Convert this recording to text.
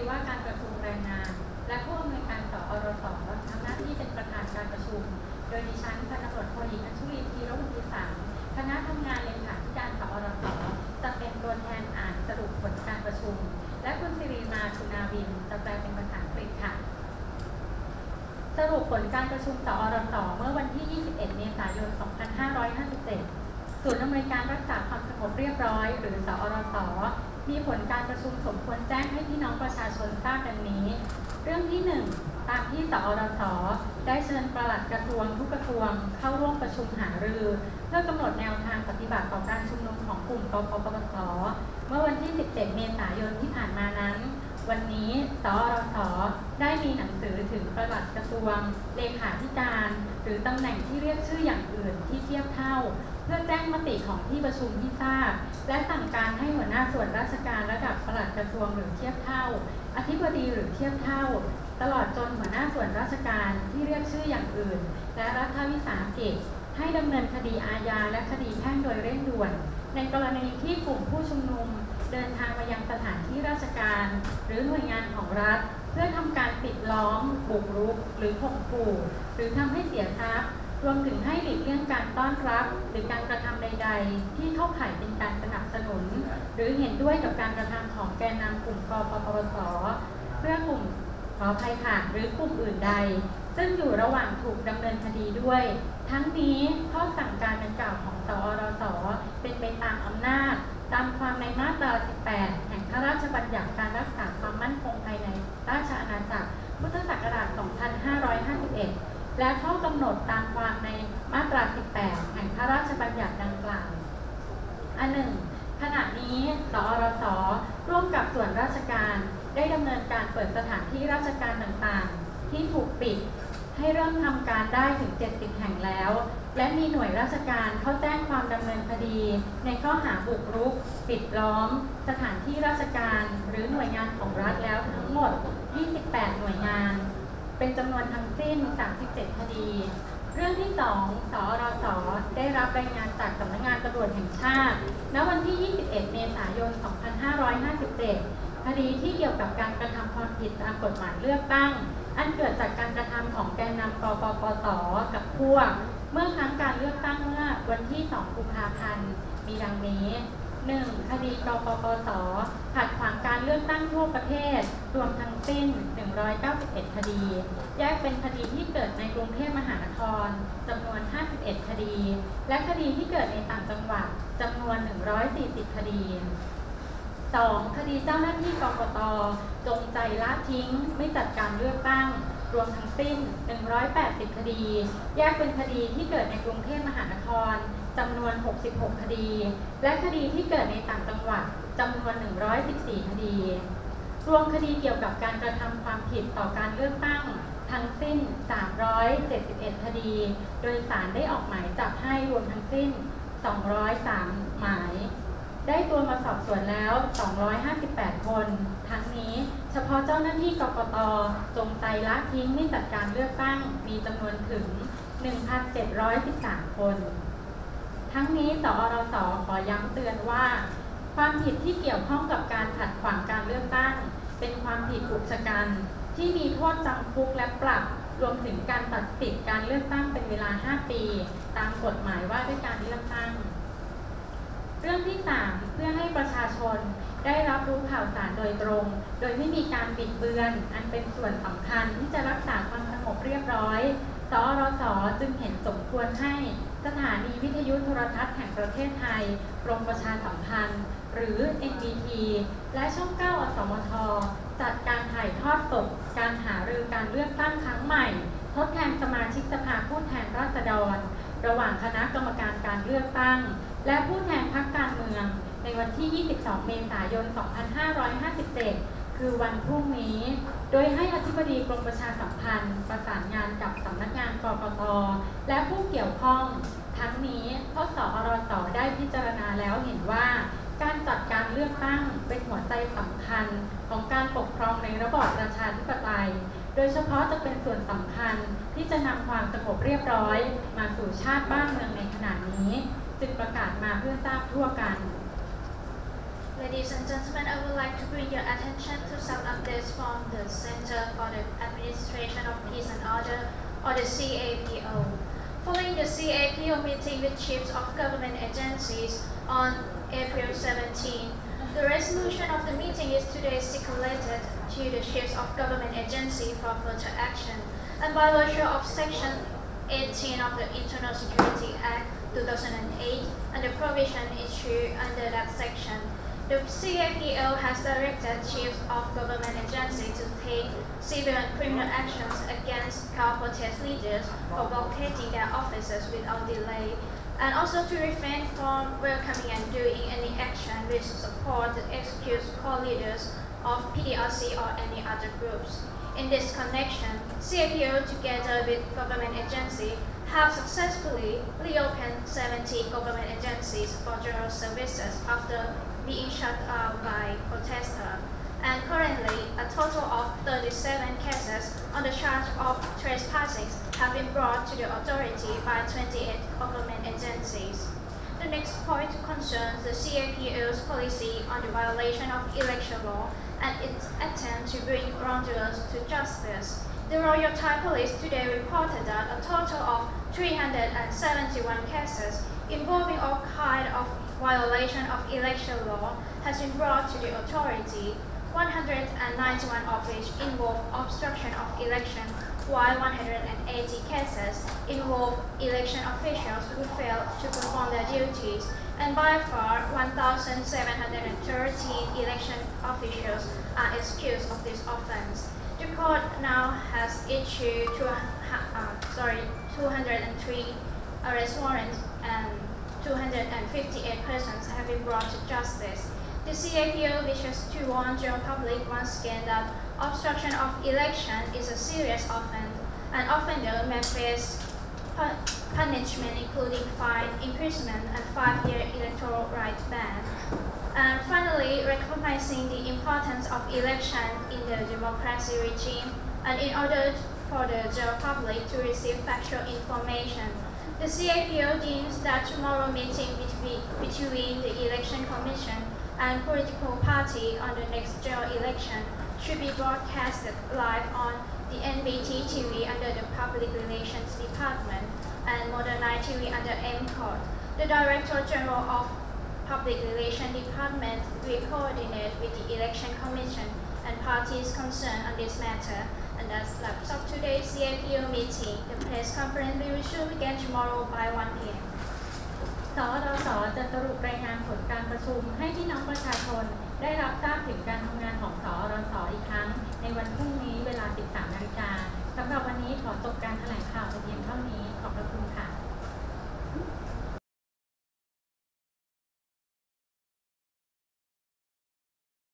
ว่าการกระทรวงแรงงานและผู้อำนวยการสอรสทำหน้าที่เป็นประธานการประชุมโดยดิฉันพันตำรวจโทหญิงอัญชุลีธีรวงศ์พิสารคณะทำงานเลขาธิการสอรสจะเป็นตัวแทนอ่านสรุปผลการประชุมและคุณสิริมาสุนาวินจะแปลเป็นภาษาอังกฤษค่ะสรุปผลการประชุมสอรสเมื่อวันที่ 21 เมษายน 2557 ศูนย์อำนวยการรักษาความสงบเรียบร้อยหรือสอรสมีผลการประชุมสมควรแจ้งให้พี่น้องประชาชนทราบดังนี้ เรื่องที่ 1 ตามที่สอรสได้เชิญปลัดกระทรวงทุกกระทรวงเข้าร่วมประชุมหารือเพื่อกำหนดแนวทางปฏิบัติต่อการชุมนุมของกลุ่มกปปสเมื่อวันที่ 17 เมษายนที่ผ่านมานั้นวันนี้สอรสได้มีหนังสือถึงปลัดกระทรวงเลขาธิการหรือตำแหน่งที่เรียกชื่ออย่างอื่นที่เทียบเท่าเพื่อแจ้งมติของที่ประชุมที่ทราบและสั่งการให้หัวหน้าส่วนราชการระดับปลัดกระทรวงหรือเทียบเท่าอธิบดีหรือเทียบเท่าตลอดจนหัวหน้าส่วนราชการที่เรียกชื่ออย่างอื่นและรัฐวิสาหกิจให้ดำเนินคดีอาญาและคดีแพ่งโดยเร่งด่วนในกรณีที่กลุ่มผู้ชุมนุมเดินทางมายังสถานที่ราชการหรือหน่วยงานของรัฐเพื่อทำการปิดล้อมบุกรุกหรือข่มขู่หรือทำให้เสียทรัพย์รวมถึงให้หลีกเลี่ยงการต้อนรับหรือการกระทำใดๆที่เข้าข่ายเป็นการสนับสนุนหรือเห็นด้วยกับการกระทำของแกนนำกลุ่มกปปสเพื่อกลุ่มขออภัยค่ะหรือกลุ่มอื่นใดซึ่งอยู่ระหว่างถูกดำเนินคดีด้วยทั้งนี้ข้อสั่งการดังกล่าวของสอรสเป็นไปตามอำนาจตามความในมาตรา 18 แห่งพระราชบัญญัติการรักษาความมั่นคงภายในราชอาณาจักรพุทธศักราช 2551 และข้อกำหนดตามความในมาตรา 18 แห่งพระราชบัญญัติดังกล่าวอันหนึ่งขณะนี้สอรสร่วมกับส่วนราชการได้ดำเนินการเปิดสถานที่ราชการต่างๆที่ถูกปิดให้เริ่มทำการได้ถึง 70 แห่งแล้วและมีหน่วยราชการเข้าแจ้งความดำเนินคดีในข้อหาบุกรุกปิดล้อมสถานที่ราชการหรือหน่วยงานของรัฐแล้วทั้งหมด 28 หน่วยงานเป็นจำนวนทั้งสิ้น 37 คดีเรื่องที่ 2 สอรสได้รับรายงานจากสำนักงานตำรวจแห่งชาติณวันที่ 21 เมษายน 2557 คดีที่เกี่ยวกับการกระทำความผิดตามกฎหมายเลือกตั้งอันเกิดจากการกระทำของแกนนำกปปสกับพวกเมื่อครั้งการเลือกตั้งเมื่อวันที่ 2 กุมภาพันธ์มีดังนี้ 1. คดีกปปสขัดขวางการเลือกตั้งทั่วประเทศรวมทั้งสิ้น 191 คดีแยกเป็นคดีที่เกิดในกรุงเทพมหานครจำนวน 51 คดีและคดีที่เกิดในต่างจังหวัดจำนวน 140 คดี 2. คดีเจ้าหน้าที่กกต.จงใจละทิ้งไม่จัดการเลือกตั้งรวมทั้งสิ้น 180 คดีแยกเป็นคดีที่เกิดในกรุงเทพมหานครจำนวน 66 คดีและคดีที่เกิดในต่างจังหวัดจำนวน 114 คดีรวมคดีเกี่ยวกับการกระทำความผิดต่อการเลือกตั้งทั้งสิ้น 371 คดีโดยศาลได้ออกหมายจับให้รวมทั้งสิ้น 203 หมายได้ตัวมาสอบสวนแล้ว 258 คน ทั้งนี้เฉพาะเจ้าหน้าที่กกต.จงใจละทิ้งไม่จัดการเลือกตั้งมีจำนวนถึง 1,713 คน ทั้งนี้สอรสขอย้ำเตือนว่าความผิดที่เกี่ยวข้องกับการขัดขวางการเลือกตั้งเป็นความผิดอุกชะกันที่มีโทษจำคุกและปรับรวมถึงการตัดสิทธิการเลือกตั้งเป็นเวลา 5 ปีตามกฎหมายว่าด้วยการเลือกตั้งเรื่องที่ 3 เพื่อให้ประชาชนได้รับรู้ข่าวสารโดยตรงโดยไม่มีการบิดเบือนอันเป็นส่วนสำคัญที่จะรักษาความสงบเรียบร้อยสอรสจึงเห็นสมควรให้สถานีวิทยุโทรทัศน์แห่งประเทศไทยกรมประชาสัมพันธ์หรือ NBT และช่อง 9 อสมทจัดการถ่ายทอดสดการหารือการเลือกตั้งครั้งใหม่ทดแทนสมาชิกสภาผู้แทนราษฎรระหว่างคณะกรรมการการเลือกตั้งและผู้แทนพรรคการเมืองในวันที่ 22 เมษายน 2557 คือวันพรุ่งนี้โดยให้อธิบดีกรมประชาสัมพันธ์ประสานงานกับสำนักงานกกต.และผู้เกี่ยวข้องทั้งนี้เพราะสอรสได้พิจารณาแล้วเห็นว่าการจัดการเลือกตั้งเป็นหัวใจสำคัญของการปกครองในระบอบประชาธิปไตยโดยเฉพาะจะเป็นส่วนสำคัญที่จะนำความสงบเรียบร้อยมาสู่ชาติบ้านเมืองในขณะนี้จึงประกาศมาเพื่อทราบทั่วกัน Ladies and gentlemen, I would like to bring your attention to some updates from the Center for the Administration of Peace and Order, or the CAPO. Following the CAPO meeting with chiefs of government agencies on April 17, the resolution of the meeting is today circulated to the chiefs of government agency for further action, and by virtue of Section 18 of the Internal Security Act 2008 and the provision issued under that section, the CAPO has directed chiefs of government agencies to take civil and criminal actions against car protest leaders for blockading their offices without delay, and also to refrain from welcoming and doing any action which support the excused call leaders of PDRC or any other groups. In this connection, CAPO together with government agencies have successfully reopened 70 government agencies for general services after being shut out by protesters, and currently a total of 37 cases on the charge of trespassing have been brought to the authority by 28 government agencies. The next point concerns the CAPO's policy on the violation of election law and its attempt to bring wrongdoers to justice. The Royal Thai Police today reported that a total of 371 cases involving all kinds of violation of election law has been brought to the authority, 191 of which involve obstruction of election, while 180 cases involve election officials who failed to perform their duties, and by far 1,713 election officials are excused of this offense. The court now has issued 203 arrest warrants and 258 persons have been brought to justice. The CAPO wishes to warn the public once again that obstruction of election is a serious offense. An offender may face punishment including fine, imprisonment, and 5-year electoral rights ban. And finally, recognizing the importance of election in the democracy regime, and in order for the general public to receive factual information, the CAPO deems that tomorrow meeting between the Election Commission and political party on the next general election should be broadcasted live on the NBT TV under the Public Relations Department and Modern Night TV under MCOT. The Director General of Public Relations Department will coordinate with the Election Commission and parties concerned on this matter. And that's wraps up today's CAPO meeting. The press conference will resume again tomorrow by 1 p.m. สอรส.จะสรุปรายงานผลการประชุมให้พี่น้องประชาชนได้รับทราบถึงการทำงานของสอรส.อีกครั้งในวันพรุ่งนี้เวลา 13 นาฬิกา สำหรับวันนี้ขอจบการแถลงข่าว